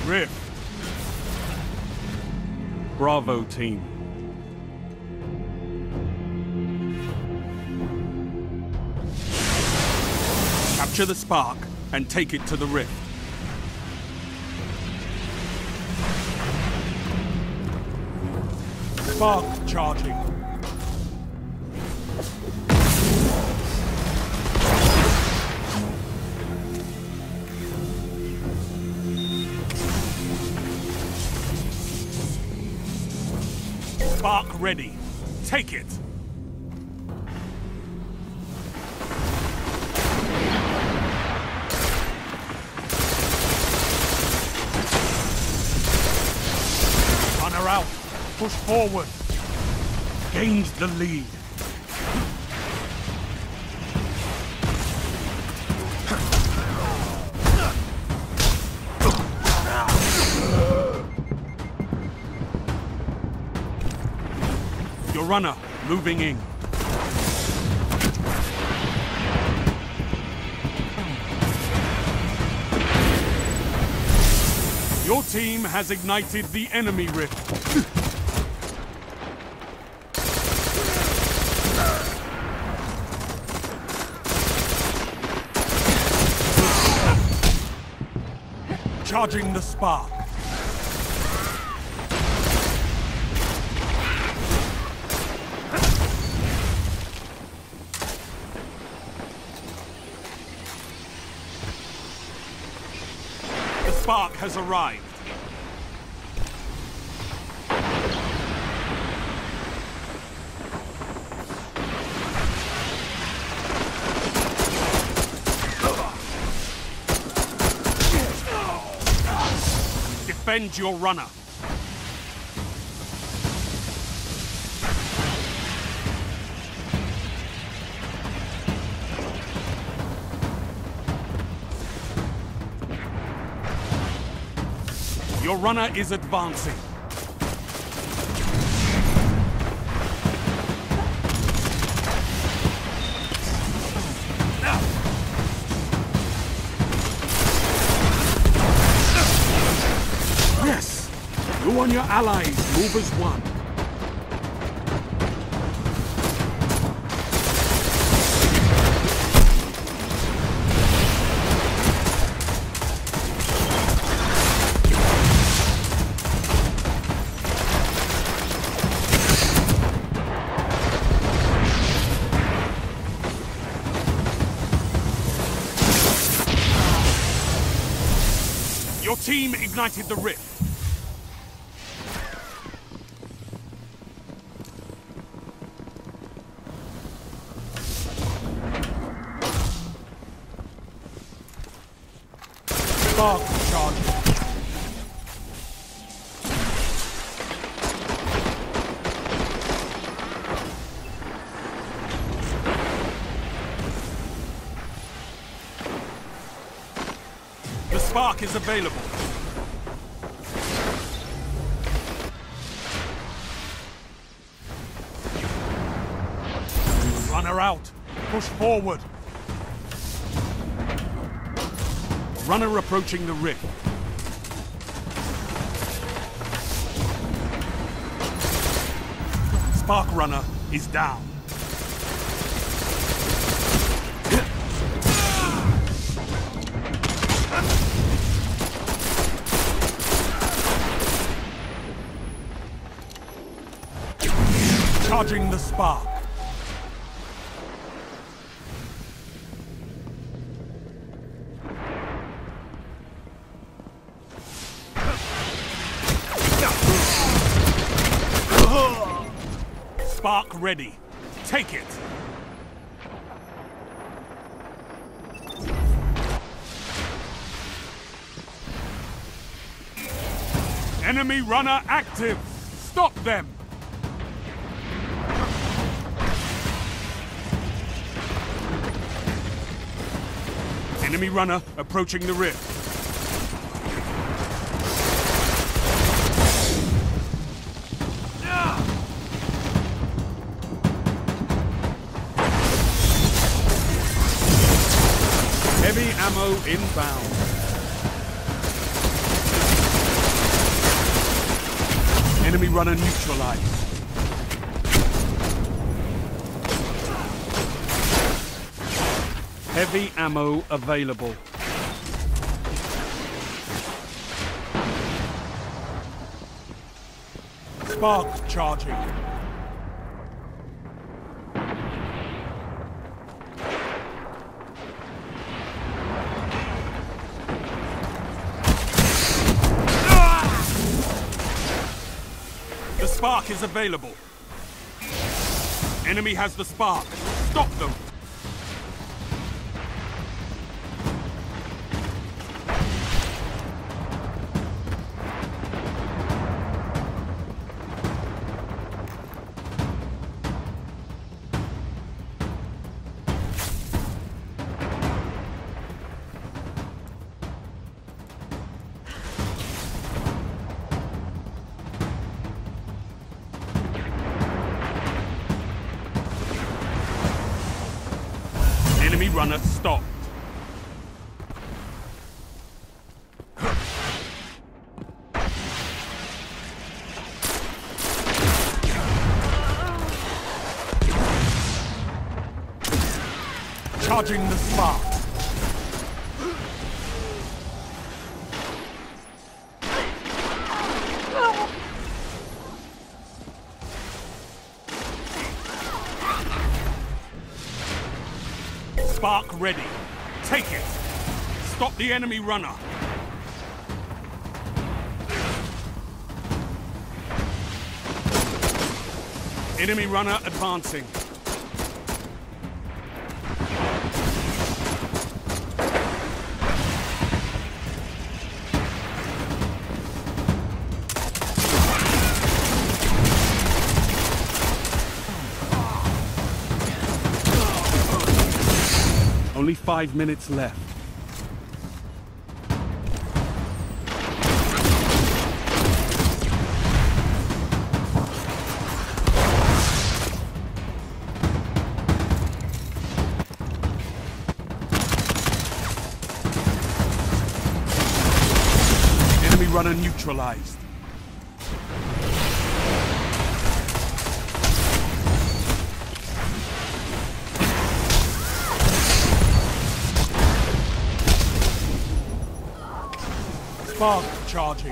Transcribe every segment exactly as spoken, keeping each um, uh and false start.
Rift. Bravo team. Capture the Spark and take it to the Rift. Spark charging. Spark ready. Take it. Runner out. Push forward. Gained the lead. Your runner moving in. Your team has ignited the enemy rift. Charging the Spark. The Spark has arrived. Defend your runner. Your runner is advancing. Yes! You and your allies move as one. Your team ignited the rift. Spark charging. The Spark is available. Runner out. Push forward. Runner approaching the rift. Spark runner is down. Charging the Spark. Spark ready. Take it. Enemy runner active. Stop them. Enemy runner approaching the rift. Heavy ammo inbound. Enemy runner neutralized. Heavy ammo available. Spark charging. The spark is available. Enemy has the spark. Stop them. Enemy runner stopped. Charging the spark. Spark ready. Take it. Stop the enemy runner. Enemy runner advancing. Only five minutes left. Enemy runner neutralized. Spark charging.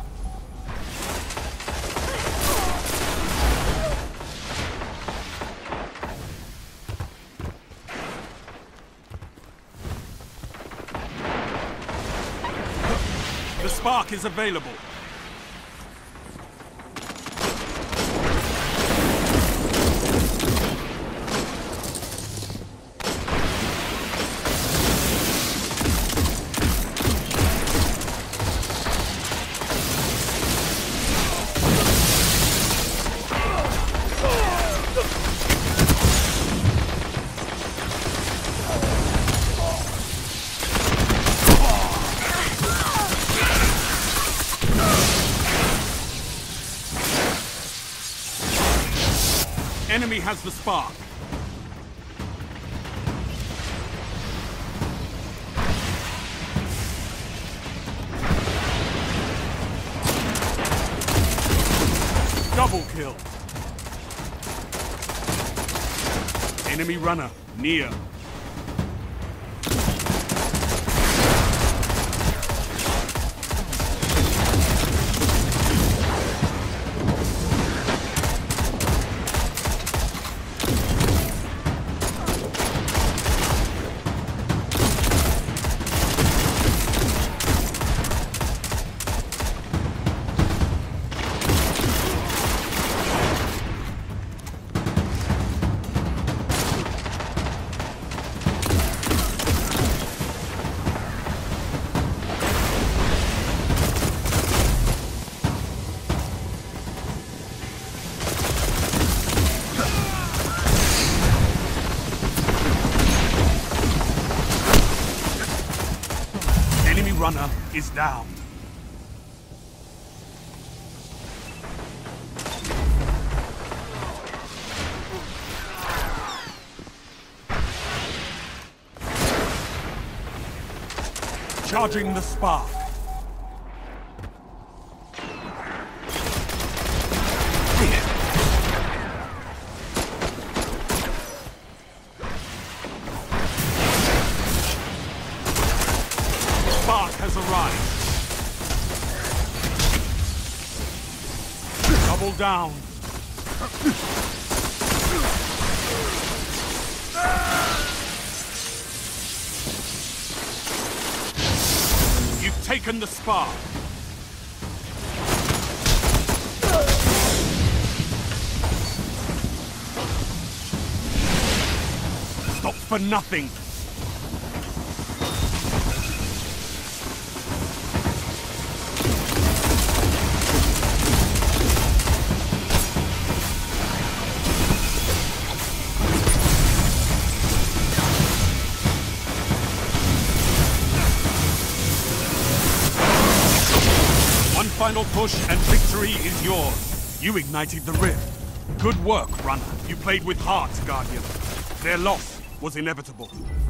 The spark is available. Enemy has the spark. Double kill. Enemy runner near. Runner is down. Charging the spark. has arrived. Double down. You've taken the spar. Stop for nothing. One final push and victory is yours. You ignited the rift. Good work, Runner. You played with heart, Guardian. Their loss was inevitable.